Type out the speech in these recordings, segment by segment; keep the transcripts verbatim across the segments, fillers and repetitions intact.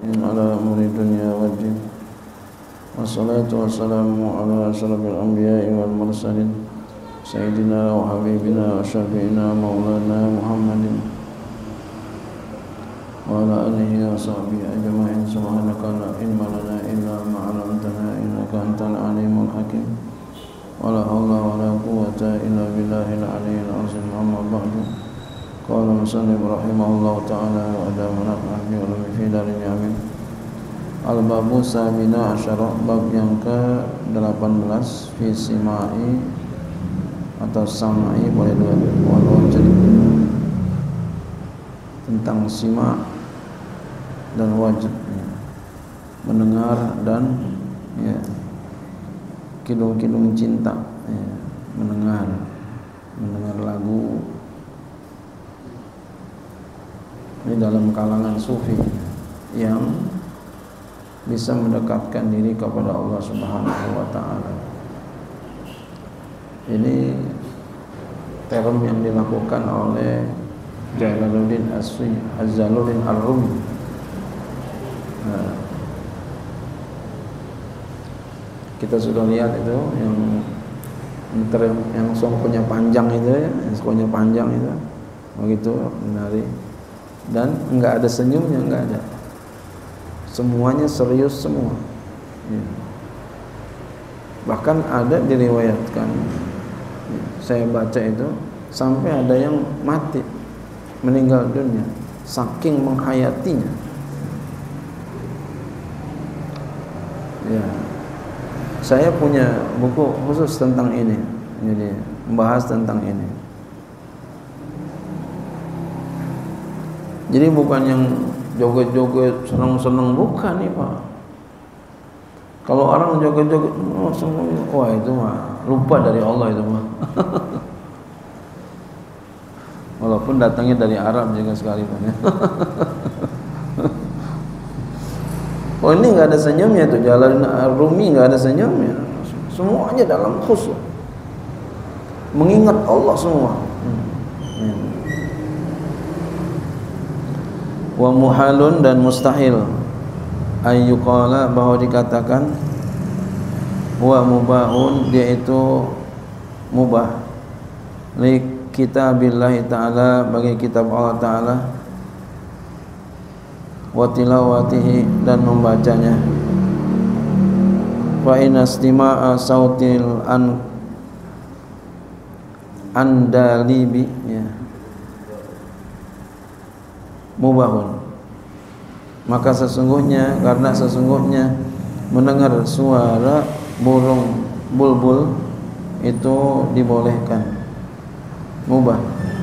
على أمر الدنيا والدين والصلاة والسلام على أشرف الأنبياء والمرسلين سيدنا وحبيبنا وشفيعنا مولانا محمد وعلى آله وصحبه أجمعين. سبحانك لا علم لنا إلا ما علمتنا إنك أنت العليم الحكيم ولا حول ولا قوة إلا بالله العلي العظيم. أما بعد قال المصنف رحمه الله تعالى وأدامنا نحن ولم في دار اليمين. Al-babu sabina asyara, bab yang ke delapan belas, fi simai atau samai, boleh dua walau jadi tentang sima dan wajib ya. Mendengar dan ya, kidung-kidung cinta ya. mendengar mendengar lagu ini dalam kalangan sufi yang bisa mendekatkan diri kepada Allah Subhanahu wa taala. Ini term yang dilakukan oleh Jalaluddin Az-Zaluddin Ar-Rumi. Nah, kita sudah lihat itu yang term yang songkonya panjang itu ya, yang songkonya panjang itu. Begitu menarik. Dan enggak ada senyumnya, enggak ada. Semuanya serius semua ya. Bahkan ada diriwayatkan ya, saya baca itu sampai ada yang mati, meninggal dunia saking menghayatinya ya. Saya punya buku khusus tentang ini, jadi membahas tentang ini. Jadi bukan yang joget-joget senang-senang, bukan nih Pak. Kalau orang joget-joget oh, senang, wah itu mah lupa dari Allah itu mah. Walaupun datangnya dari Arab juga sekalipun ya. Oh ini nggak ada senyumnya tuh, Jalan Rumi nggak ada senyumnya. Semuanya dalam khusyuk, mengingat Allah semua. Hmm. Wa muhalun, dan mustahil ayyuqala, bahwa dikatakan wa mubahun, dia itu mubah li kitabillahi ta'ala, bagi kitab Allah ta'ala, wa tilawatihi, dan membacanya. Fa inna istima'a sautil an andalibi ya mubahun, maka sesungguhnya, karena sesungguhnya mendengar suara burung bulbul itu dibolehkan, mubah.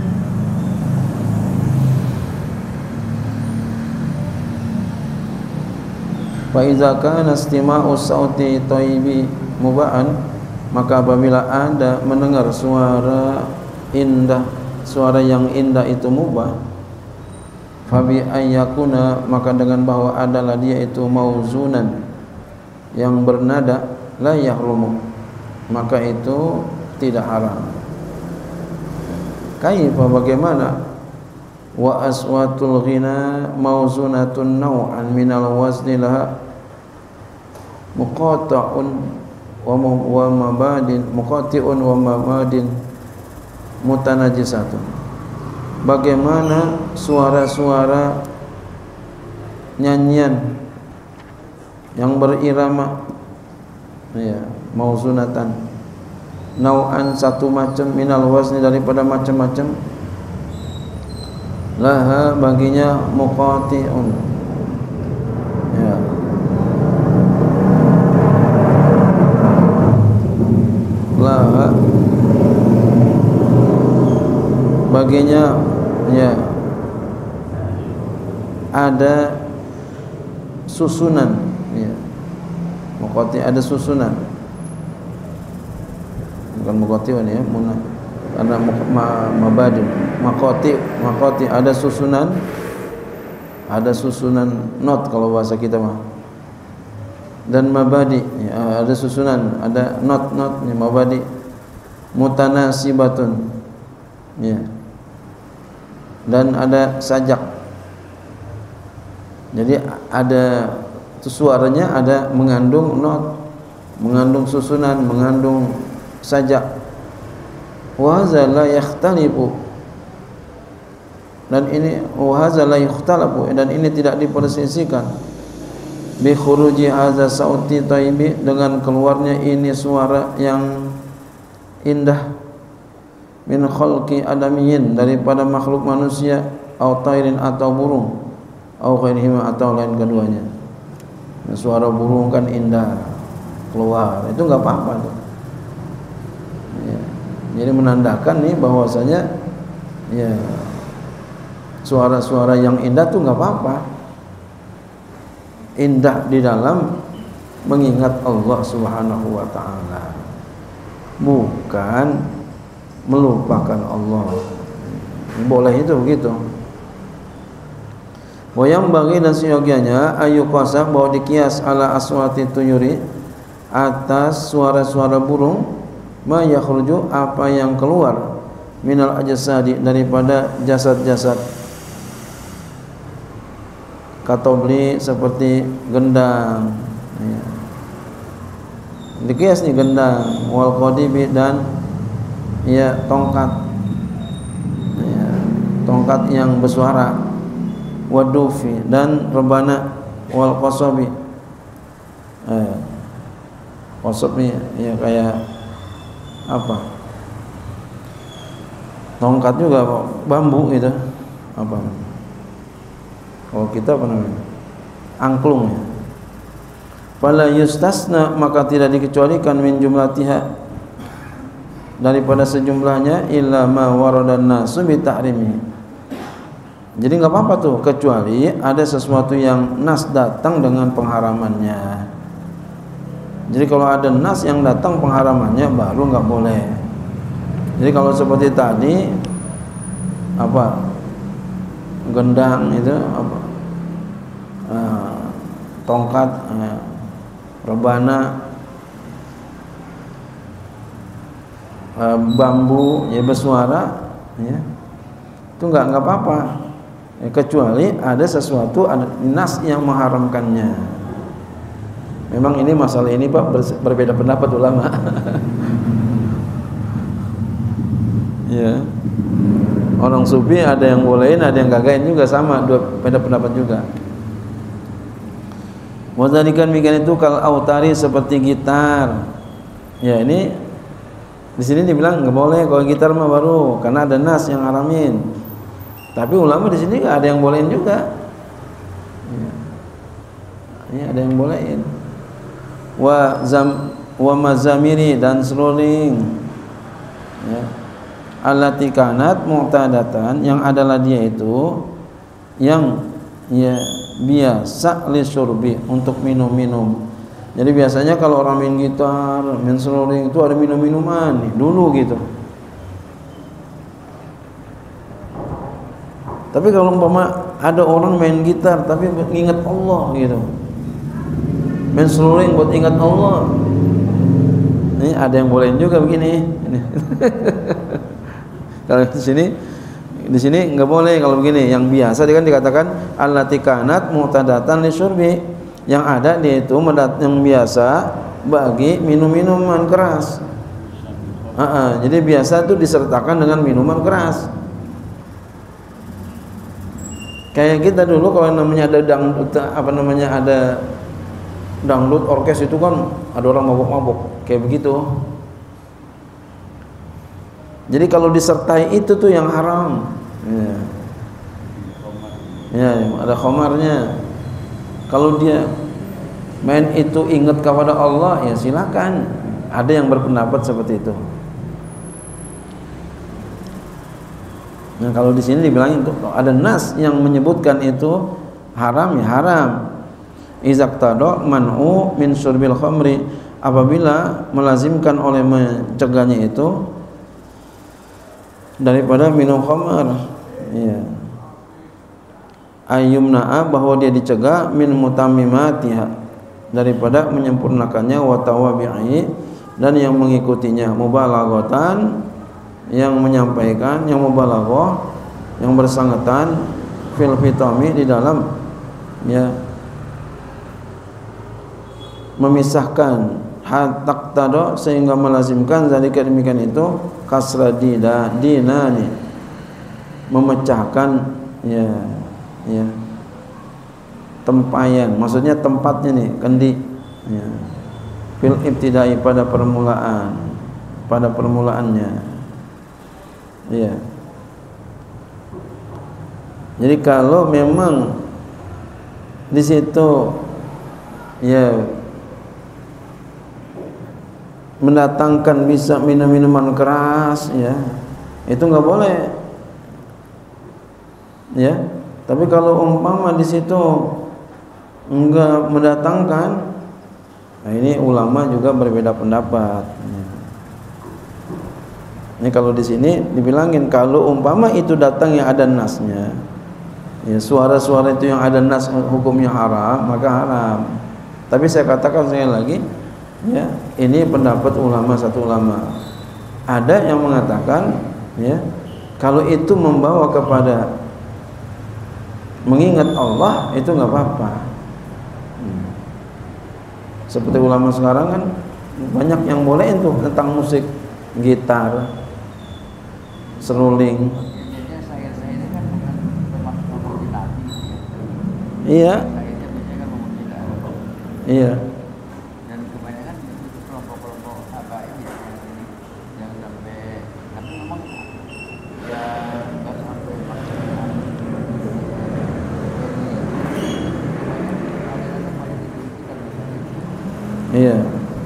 Fa iza kana istima'u sauti thayyibi mubahan, maka apabila ada mendengar suara indah, suara yang indah itu mubah, fabi ayyakuna, maka dengan bahwa adalah dia itu mauzunan, yang bernada, la yahrumu, maka itu tidak haram. Kaifa, bagaimana? Wa aswatul ghina mauzunatun naw'an minal wazni laha muqata'un wa mabadin muqati'un wa mabadin mutanajisatun. Bagaimana suara-suara nyanyian yang berirama ya, mauzunatan, nau'an, satu macam, minal wazni, daripada macam-macam, laha, baginya, muqati'un ya, laha, baginya ya ada susunan ya. Muqati, ada susunan, bukan muqatiun ya, munah, karena mabadi maqati, maqati ada susunan, ada susunan not kalau bahasa kita mah, dan mabadi ya, ada susunan, ada not-not ya, mabadi mutanasibatun ya, dan ada sajak Jadi ada itu suaranya ada mengandung not, mengandung susunan, mengandung sajak. Wa hadza la yakhtalifu, dan ini wa hadza la yakhtalafu, dan ini tidak dipersisikan bi khuruji hadza sauti thayyibi, dengan keluarnya ini suara yang indah, min khalqi adamiyyin, daripada makhluk manusia, au tairin atau burung, au ghairihima atau lain keduanya. Nah, suara burung kan indah keluar, itu enggak apa-apa tuh. Ya. Jadi menandakan nih bahwasanya ya suara-suara yang indah tuh enggak apa-apa. Indah di dalam mengingat Allah Subhanahu wa taala, bukan melupakan Allah. Boleh itu begitu. Wayang bagi dan seyogianya ayu kuasa bahwa dikias ala aswati tuyuri, atas suara-suara burung, ma yakhruju, apa yang keluar, minal ajsadi, daripada jasad-jasad, katobli, seperti gendang ya. Dikias nih gendang, wal qadibi, dan ya tongkat ya, tongkat yang bersuara, wadufi, dan rebana, wal qasabi, eh, qasab nih ya kayak apa, tongkat juga bambu gitu, apa kalau kita apa namanya, angklung ya. Fala yustasna, maka tidak dikecualikan, min jumlatiha, daripada sejumlahnya, illa ma waradan nasu bi tahrimi. Jadi enggak apa-apa tuh, kecuali ada sesuatu yang nas datang dengan pengharamannya. Jadi kalau ada nas yang datang pengharamannya, baru enggak boleh. Jadi kalau seperti tadi apa, gendang itu apa, uh, tongkat, uh, rebana, uh, bambu ya bersuara ya, itu enggak enggak apa-apa ya, kecuali ada sesuatu, ada nas yang mengharamkannya. Memang ini masalah ini Pak berbeda pendapat ulama. Ya, orang sufi ada yang bolehin, ada yang gagain juga, sama, dua beda pendapat juga. Wadzalikan mikan itu kal autari, seperti gitar. Ya ini di sini dibilang nggak boleh kalau gitar mah baru, karena ada nas yang haramin. Tapi ulama di sini ada yang bolehin juga. Ya. Ini ada yang bolehin. Wa zam wa mazamiri, dan seruling. Ya. Allati kanat mu'tadatan, yang adalah dia itu yang ya biasa li syurbi, untuk minum-minum. Jadi biasanya kalau orang main gitar, main seruling itu ada minum-minuman nih, dulu gitu. Tapi kalau umpama ada orang main gitar tapi ingat Allah gitu, main seruling buat ingat Allah, ini ada yang bolehin juga begini. Kalau di sini, di sini nggak boleh kalau begini. Yang biasa dia kan dikatakan allati kanat mu'tadatan li syurbi, yang ada dia itu yang biasa bagi minum-minuman keras. Uh-uh, jadi biasa itu disertakan dengan minuman keras. Kayak kita dulu kalau namanya ada dangdut, apa namanya ada dangdut orkes itu kan ada orang mabuk-mabuk kayak begitu. Jadi kalau disertai itu tuh yang haram. Ya, ya ada khomarnya. Kalau dia main itu ingat kepada Allah, ya silakan. Ada yang berpendapat seperti itu. Nah kalau di sini dibilangin tuh ada nas yang menyebutkan itu haram, ya haram. Izaqtado man'u min syurbil khamri, apabila melazimkan oleh mencegahnya itu daripada minum khamar, ya. Ayyumna'a, bahwa dia dicegah, min mutammimatiha, daripada menyempurnakannya, wa tawabi'i, dan yang mengikutinya, mubalaghatan, yang menyampaikan, yang mubalaghah, yang bersangatan, fil fitami, di dalam ya memisahkan hatak tado sehingga melazimkan zalika demikian itu kasra dida dinani memecahkan ya ya tempayan, maksudnya tempatnya nih kendi ya fil ibtidai pada permulaan pada permulaannya ya. Jadi kalau memang di situ ya mendatangkan bisa minum-minuman keras ya itu nggak boleh ya. Tapi kalau umpama di situ enggak mendatangkan, nah ini ulama juga berbeda pendapat ya. Ini kalau di sini dibilangin kalau umpama itu datang yang ada nasnya ya, suara-suara itu yang ada nas hukumnya haram maka haram. Tapi saya katakan sekali lagi ya, ini pendapat ulama satu ulama. Ada yang mengatakan ya, kalau itu membawa kepada mengingat Allah itu nggak apa-apa. Hmm. Seperti ulama sekarang kan banyak yang boleh itu tentang musik, gitar, seruling. Iya. Iya. Dan kebanyakan itu kelompok-kelompok apa ini yang sampai tapi memang ya nggak sampai iya.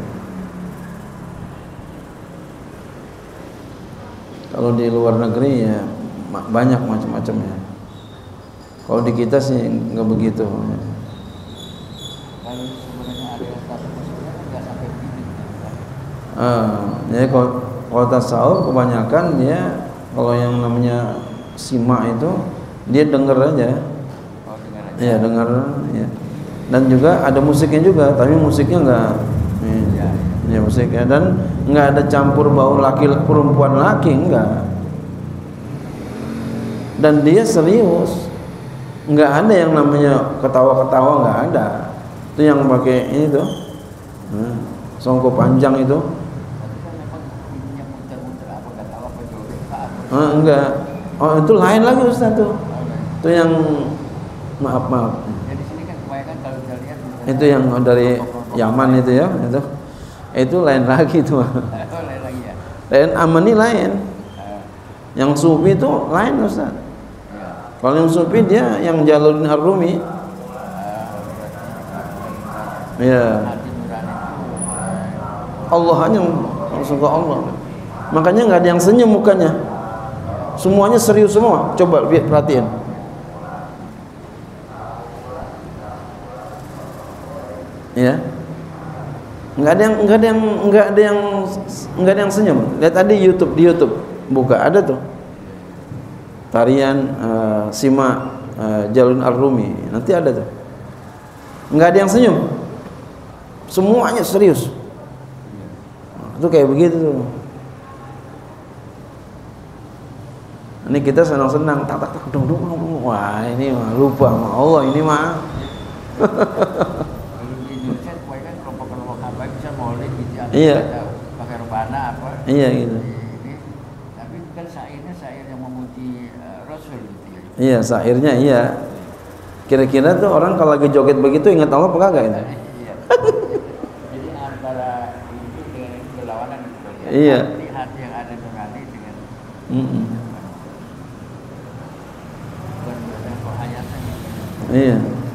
Kalau di luar negeri ya banyak macam-macamnya. Kalau di kita sih nggak begitu. Kalau sebenarnya ada satu musiknya kan nggak sampai begini. Ah, jadi kalau kalau tasawuf kebanyakan dia kalau yang namanya simak itu dia dengar aja. Oh, dengar aja. Iya dengar ya. Dan juga ada musiknya juga, tapi musiknya enggak ya, ya musiknya dan enggak ada campur bau laki perempuan laki enggak. Dan dia serius. Enggak ada yang namanya ketawa-ketawa, enggak ada. Itu yang pakai ini tuh. Nah, songkok panjang itu. Ah, enggak. Oh, itu lain lagi Ustaz tuh. Itu yang maaf maaf. Itu yang dari Yaman itu ya, itu. Itu lain lagi tuh. Lain lagi ya. Lain Amani lain. Yang sufi itu lain Ustaz. Kalau yang sufi dia yang Jalaluddin Ar-Rumi. Ya. Allah hanya langsung ke Allah. Makanya nggak ada yang senyum mukanya. Semuanya serius semua. Coba lihat perhatiin. Ya. Nggak ada yang nggak ada yang nggak ada yang nggak ada yang senyum. Lihat tadi YouTube di YouTube buka ada tuh. Tarian uh, Sima uh, Jalaluddin Ar-Rumi. Nanti ada tuh. Nggak ada yang senyum. Semuanya serius. Itu kayak begitu tuh. Ini kita senang-senang tak tak tak dong dong dong. Wah, ini mah lupa sama Allah ini mah. Di Indonesia kebanyakan kelompok-kelompok apa bisa maulid gitu. Iya. Pakai rebana apa. Iya gitu. Ini, tapi kan syairnya syair yang memuji uh, Rasul gitu ya. Iya, syairnya iya. Kira-kira tuh orang kalau lagi joget begitu ingat Allah apa kagak itu? Iya. Jadi antara itu dengan itu berlawanan gitu ya. Iya. Hati, hati yang ada nurani dengan Mm -mm. bukan kok ayatnya gitu. Iya.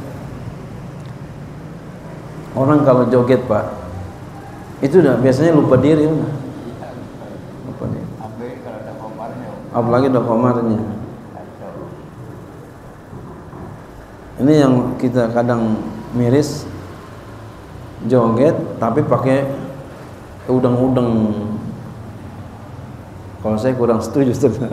Orang kalau joget Pak, itu udah biasanya lupa diri udah. Lupa diri. Sampai kalau ada komarnya. Apalagi ada komarnya. Ini yang kita kadang miris joget tapi pakai udang-udang. Kalau saya kurang setuju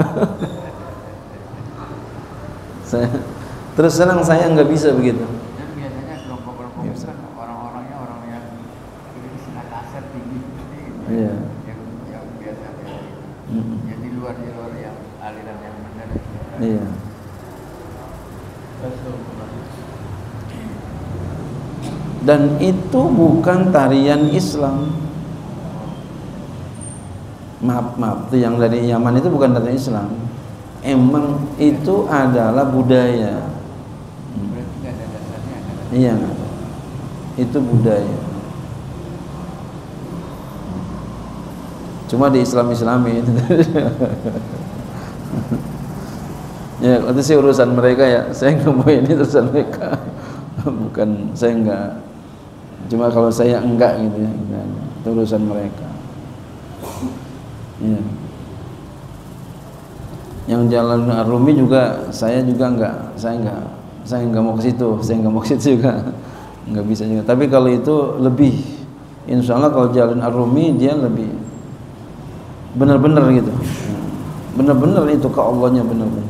saya terus senang saya nggak bisa begitu. Dan biasanya kelompok-kelompok itu kan orang-orangnya orang yang ini senang kasar tinggi gitu. Iya. Yang yang biasa biasa. Mm-mm. Yang di luar di luar yang aliran yang benar. Iya. dan itu bukan tarian Islam. Maaf, maaf, itu yang dari Yaman itu bukan tarian Islam. Emang itu adalah budaya. Berarti nggak ada dasarnya, nggak ada. Iya, itu budaya. Cuma di Islam-Islami itu. Ya, itu sih urusan mereka ya. Saya nggak mau, ini urusan mereka. Bukan, saya enggak. Cuma kalau saya enggak gitu ya, itu urusan mereka. Ya. Yang Jalan Ar-Rumi juga saya juga enggak, saya enggak, saya enggak mau ke situ, saya enggak mau ke situ juga. Enggak bisa juga. Tapi kalau itu lebih, insya Allah kalau Jalan Ar-Rumi dia lebih benar-benar gitu. Benar-benar itu ke Allahnya benar-benar.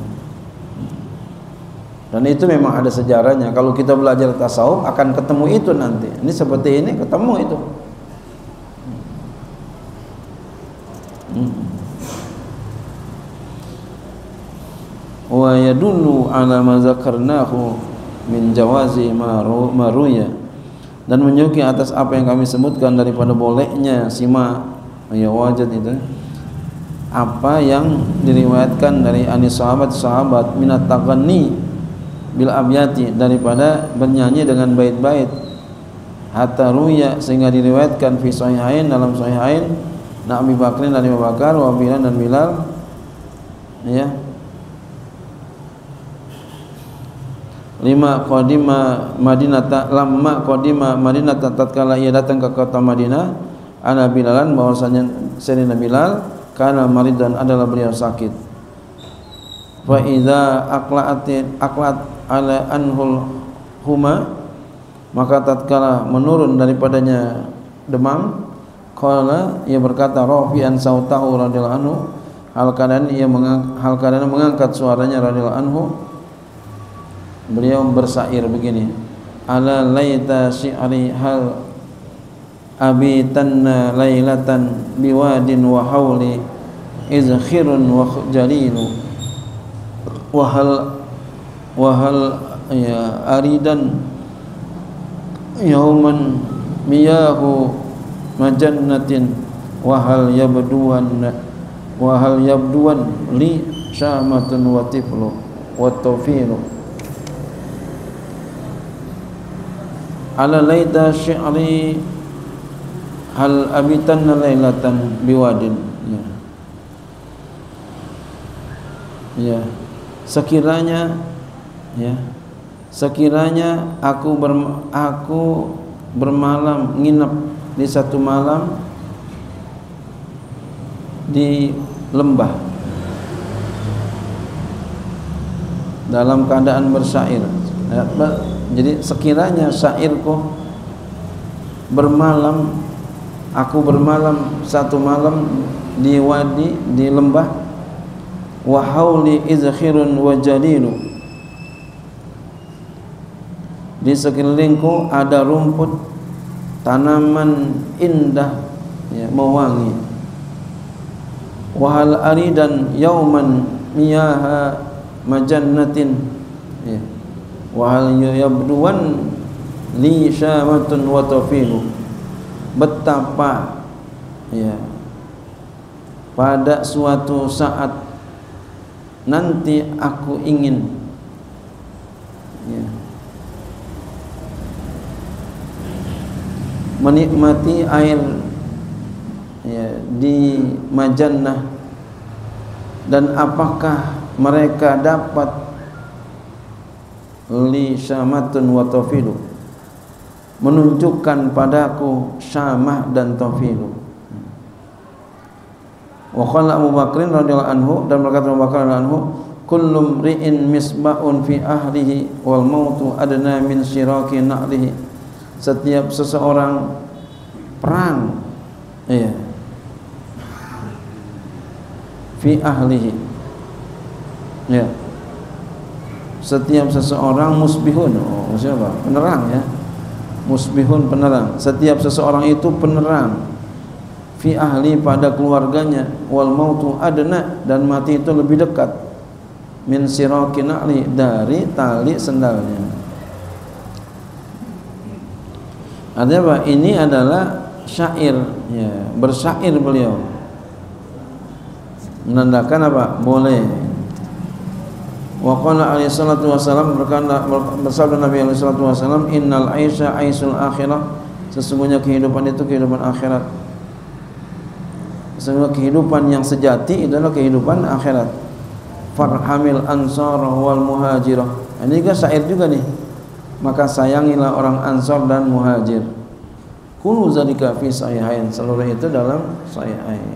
Dan itu memang ada sejarahnya. Kalau kita belajar tasawuf akan ketemu itu nanti. Ini seperti ini ketemu itu. Wa yadullu ala ma zakarnahu min jawazi maruya, dan menunjukkan atas apa yang kami sebutkan daripada bolehnya sima ya wajad itu, apa yang diriwayatkan dari anis sahabat-sahabat minat taghanni bil abyati, daripada bernyanyi dengan bait-bait, hatta ruya, sehingga diriwayatkan fi sahihain, dalam sahihain, na Abi Bakrin dan Abu Bakar, wa Bilal dan Bilal, ya. Lima qadima Madinah, lamma qadima Madinah, tatkala ia datang ke kota Madinah, ana Bilalan, bahwasanya Sayyidina Bilal kana maridan, adalah beliau sakit. Fa idza aqla'at aqla'at ala anhul huma, maka tatkala menurun daripadanya demam, qala, ia berkata, rafi'an sautahu radhiyallahu anhu, hal keadaan ia mengangkat, hal keadaan mengangkat suaranya radhiyallahu anhu, beliau bersair begini, ala laita syi'ri hal abitanna lailatan biwadin wa hawli izkhirun wa jalilu wa hal wa hal ya aridan yauman miyahu majannatin wa hal yabduwan wa hal yabduwan li syamatun wa tiflu wa tawfilu ala laita syi'ri hal abitanna lailatan biwadin, ya. Ya, sekiranya ya sekiranya aku ber, aku bermalam nginep di satu malam di lembah dalam keadaan bersyair. Jadi sekiranya syairku bermalam, aku bermalam satu malam di wadi, di lembah, wa hauli izkhirun wa jalilu, di sekelilingku ada rumput, tanaman indah, ya, mewangi. Wa hal aridan yauman miyaha majannatin, ya. Wa hal yabduwan li syamatun wa tafilu, betapa ya pada suatu saat nanti aku ingin ya menikmati air ya di Majannah, dan apakah mereka dapat li syamatun wa tafilu, menunjukkan padaku syamah dan tafilu. Wa qala Abu Bakrin radhiyallahu anhu, dan berkata Abu Bakar radhiyallahu anhu, kullu mri'in misbahun fi ahlihi wal mautu adna min syiraki na'lihi, setiap seseorang perang iya fi ahlihi, ya, setiap seseorang musbihun, oh, maksudnya apa? Penerang, ya. Musbihun, penerang. Setiap seseorang itu penerang fi ahli, pada keluarganya, wal mautu adna, dan mati itu lebih dekat, min siraqi na'li, dari tali sendalnya. Artinya apa? Ini adalah syair, ya, bersyair beliau. Menandakan apa? Boleh. Wa qala alaihi salatu wasallam, bersabda Nabi alaihi salatu wasallam, innal aisha aisul akhirah, sesungguhnya kehidupan itu kehidupan akhirat. Sesungguhnya kehidupan yang sejati adalah kehidupan akhirat. Farhamil ansara wal muhajirah. Ini juga syair juga nih. Maka sayangilah orang Ansar dan Muhajir. Kullu zalika fi sahihain, seluruh itu dalam sahihain.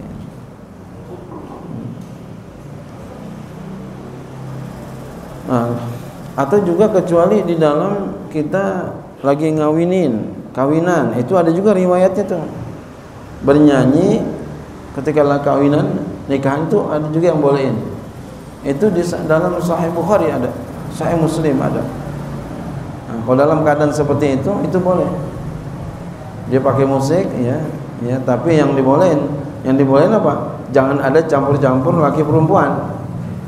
Nah, atau juga kecuali di dalam kita lagi ngawinin, kawinan, itu ada juga riwayatnya tuh. Bernyanyi ketika lagi kawinan, nikahan itu ada juga yang bolehin. Itu di dalam Sahih Bukhari ada, Sahih Muslim ada. Nah, kalau dalam keadaan seperti itu, itu boleh. Dia pakai musik, ya, ya. Tapi yang dibolehin, yang dibolehin apa? Jangan ada campur-campur laki perempuan.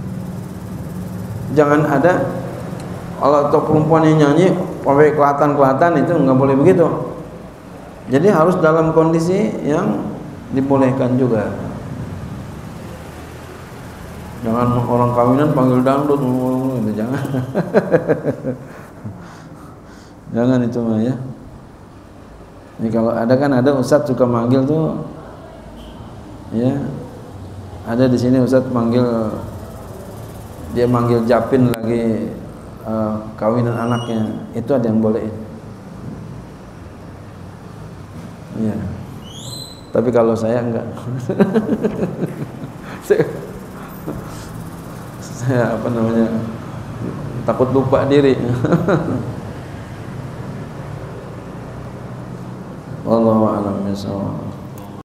Jangan ada kalau atau perempuan yang nyanyi, pakai kelatan-kelatan, itu nggak boleh begitu. Jadi harus dalam kondisi yang dibolehkan juga. Jangan orang kawinan panggil dangdut, itu jangan. Jangan itu mah ya. Ini kalau ada kan ada ustadz suka manggil tuh, ya. Ada di sini ustadz manggil, dia manggil japin lagi uh, kawinan anaknya, itu ada yang bolehin. Iya. Tapi kalau saya enggak. saya, saya apa namanya? Takut lupa diri. Wallahu a'lam bishawab.